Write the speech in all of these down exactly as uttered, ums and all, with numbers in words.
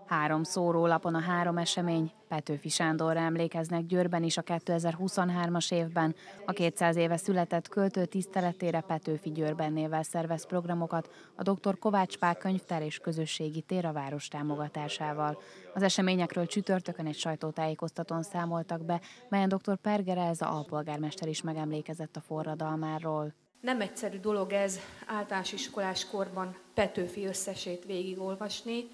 Három szórólapon a három esemény. Petőfi Sándorra emlékeznek Győrben is a kétezer-huszonhármas évben. A kétszáz éve született költő tiszteletére Petőfi Győrben névvel szervez programokat a doktor Kovács Pál könyvtár és közösségi tér a város támogatásával. Az eseményekről csütörtökön egy sajtótájékoztatón számoltak be, melyen doktor Perger Elza alpolgármester is megemlékezett a forradalmáról. Nem egyszerű dolog ez általános iskolás korban Petőfi összesét végigolvasni,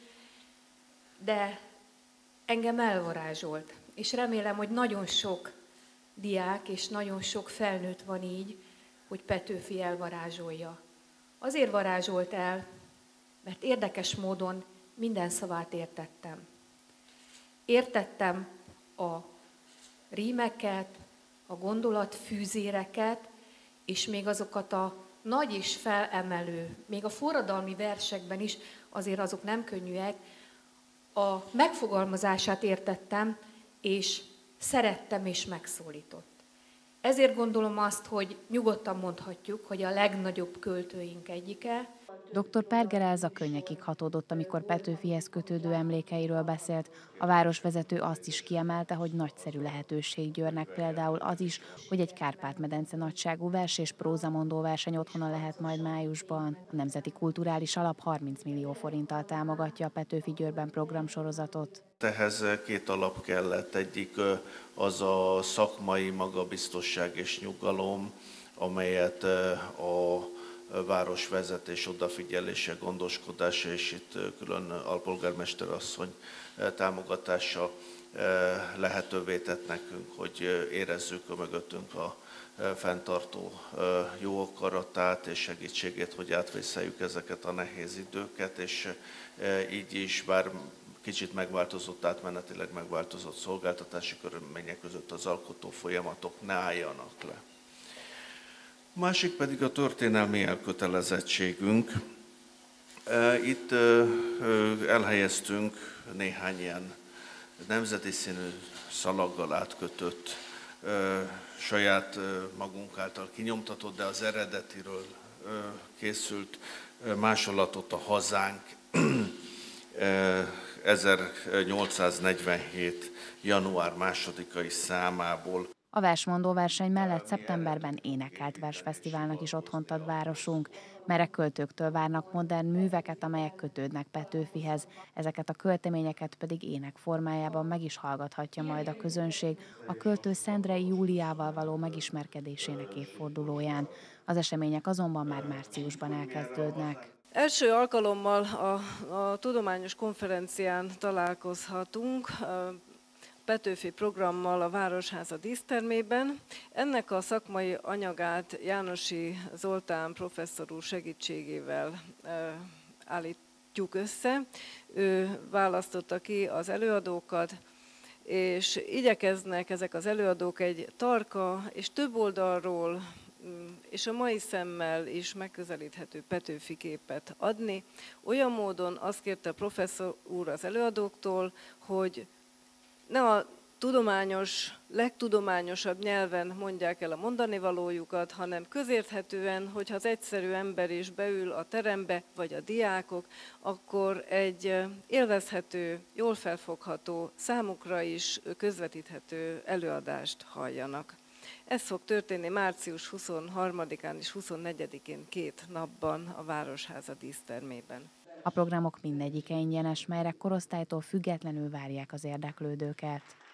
de engem elvarázsolt, és remélem, hogy nagyon sok diák és nagyon sok felnőtt van így, hogy Petőfi elvarázsolja. Azért varázsolt el, mert érdekes módon minden szavát értettem. Értettem a rímeket, a gondolatfűzéreket, és még azokat a nagy és felemelő, még a forradalmi versekben is, azért azok nem könnyűek, a megfogalmazását értettem, és szerettem és megszólított. Ezért gondolom azt, hogy nyugodtan mondhatjuk, hogy a legnagyobb költőink egyike. doktor Perger Elza könnyekig hatódott, amikor Petőfihez kötődő emlékeiről beszélt. A városvezető azt is kiemelte, hogy nagyszerű lehetőség Győrnek például az is, hogy egy Kárpát-medence nagyságú vers- és prózamondó verseny otthona lehet majd májusban. A Nemzeti Kulturális Alap harminc millió forinttal támogatja a Petőfi Győrben programsorozatot. Ehhez két alap kellett, egyik az a szakmai magabiztosság és nyugalom, amelyet a városvezetés odafigyelése, gondoskodása, és itt külön alpolgármester asszony támogatása lehetővé tett nekünk, hogy érezzük a mögöttünk a fenntartó jó akaratát és segítségét, hogy átvészeljük ezeket a nehéz időket, és így is, bár kicsit megváltozott, átmenetileg megváltozott szolgáltatási körülmények között az alkotó folyamatok ne álljanak le. A másik pedig a történelmi elkötelezettségünk. Itt elhelyeztünk néhány ilyen nemzeti színű szalaggal átkötött, saját magunk által kinyomtatott, de az eredetiről készült másolatot, a Hazánk ezernyolcszáznegyvenhét. január másodikai számából. A versmondó verseny mellett szeptemberben énekelt versfesztiválnak is otthont ad városunk. Merek költőktől várnak modern műveket, amelyek kötődnek Petőfihez. Ezeket a költeményeket pedig ének formájában meg is hallgathatja majd a közönség a költő Szendrei Júliával való megismerkedésének évfordulóján. Az események azonban már márciusban elkezdődnek. Első alkalommal a, a tudományos konferencián találkozhatunk, Petőfi programmal a Városháza dísztermében. Ennek a szakmai anyagát Jánosi Zoltán professzor úr segítségével e, állítjuk össze. Ő választotta ki az előadókat, és igyekeznek ezek az előadók egy tarka és több oldalról és a mai szemmel is megközelíthető Petőfi képet adni. Olyan módon azt kérte a professzor úr az előadóktól, hogy ne a tudományos, legtudományosabb nyelven mondják el a mondani valójukat, hanem közérthetően, hogyha az egyszerű ember is beül a terembe, vagy a diákok, akkor egy élvezhető, jól felfogható, számukra is közvetíthető előadást halljanak. Ez fog történni március huszonharmadikán és huszonnegyedikén két napban a Városháza dísztermében. A programok mindegyike ingyenes, melyre korosztálytól függetlenül várják az érdeklődőket.